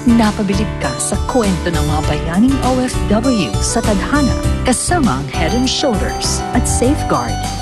Napabilib ka sa kwento ng mga bayaning OFW sa Tadhana kasama ang Head and Shoulders at Safeguard.